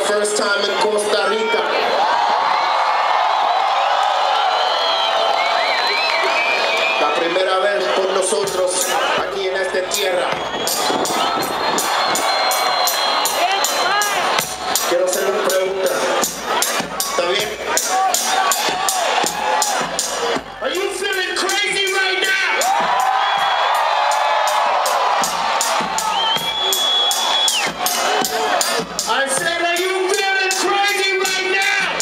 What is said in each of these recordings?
first time in Costa Rica. La primera vez por nosotros aquí en esta tierra. Quiero hacer una pregunta. ¿Está bien? Are you feeling crazy right now? I said, are you feeling crazy right now?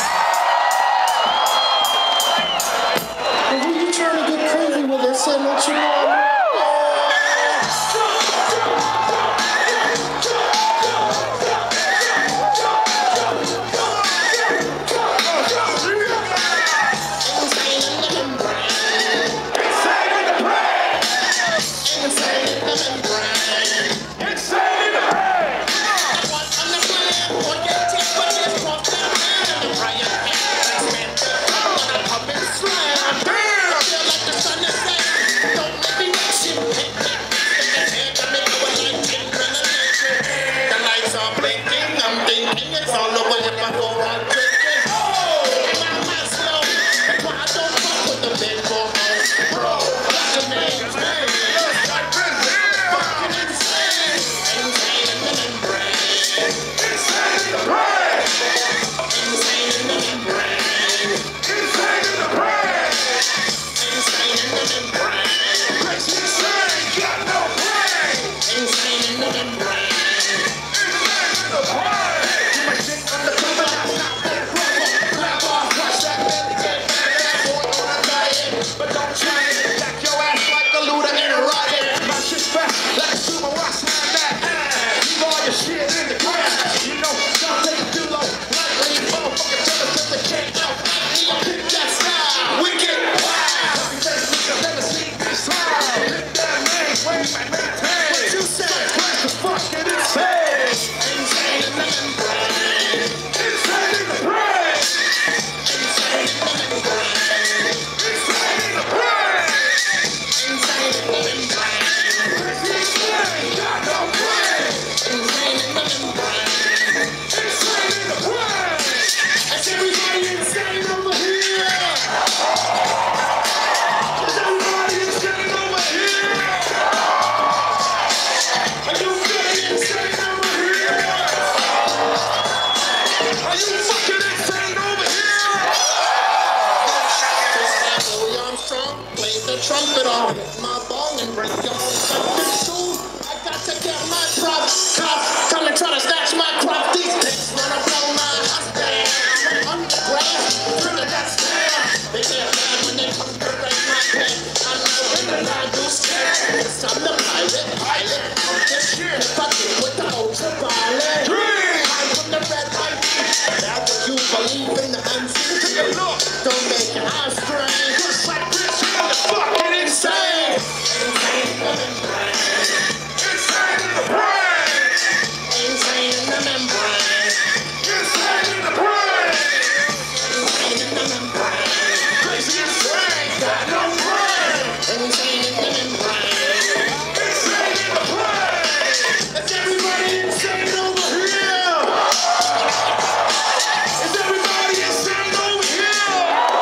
Well, who you trying to get crazy with? I said, don't you know I'm trumpet on my ball and break your something soon. I got to get my props. Cops come and try to snatch my crop. These dicks wanna blow my house down. Underground, through the dust down. They get mad when they come to break my head. I know when the line goes scared. It's time to pilot. I'm just here fucking with the ultraviolet. I'm from the red light. Now that you believe in the unseen, take a look. Don't make your eyes strain. Just like this, you're fucking insane. Insane in the membrane. Insane in the brain. Insane in the membrane. Insane in the brain. Insane in the membrane. Crazy and brain, got no brain. Insane in the membrane. Insane in the brain. Is everybody insane over here? Is everybody insane over here?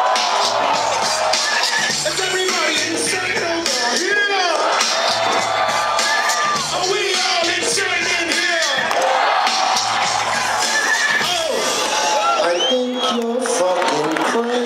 Is everybody insane over here? Are we all insane in here? Oh, I think you're fucking crazy.